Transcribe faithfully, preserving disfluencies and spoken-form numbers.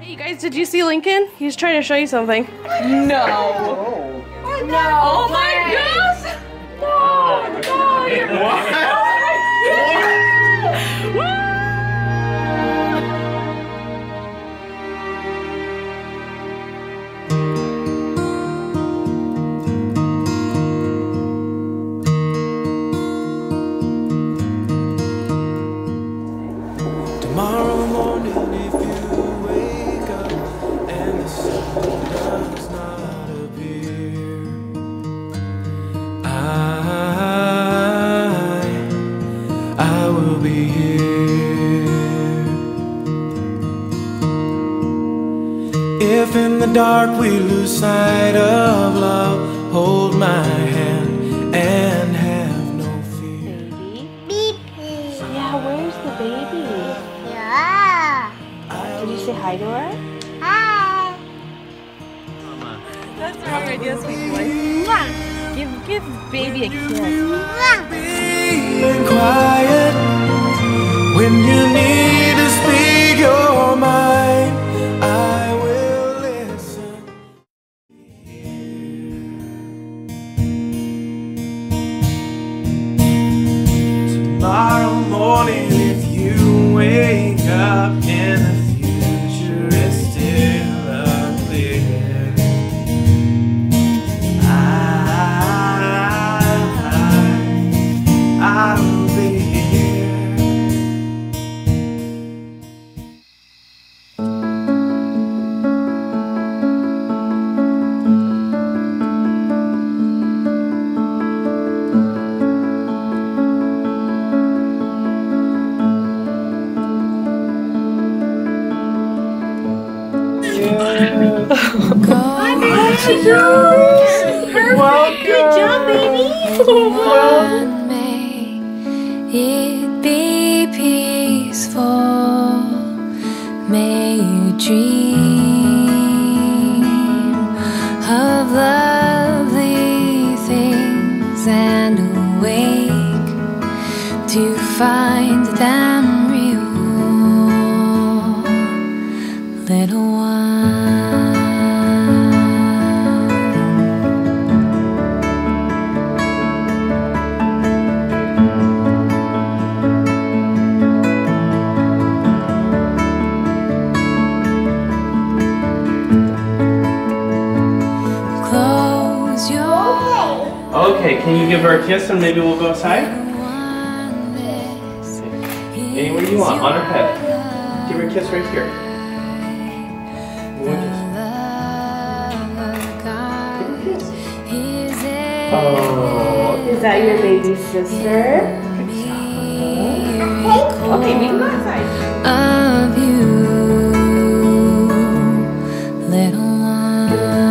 Hey, you guys, did you see Lincoln? He's trying to show you something. No. Oh. No. Oh my gosh! No, no, you're Tomorrow morning, if you wake up and the sun does not appear, I, I will be here. If in the dark we lose sight of love, hold my hand and have no fear. Baby? Yeah, where's the baby? Yeah. Did you say hi to her? Hi. That's the wrong idea, sweetie boy. Give, give baby a kiss. Being quiet when you need to speak your mind, I will listen. Tomorrow morning, if you wake up and the future is still unclear, I, I'll be here. Perfect. Good job, baby. And may it be peaceful. May you dream of lovely things and awake to find them real, little one. Close your Okay, can you give her a kiss and maybe we'll go outside? eyes. Anywhere you want, on her head. Give her a kiss right here. You want a kiss? Oh. Is that your baby sister? Okay, we can go outside. Of you, little one.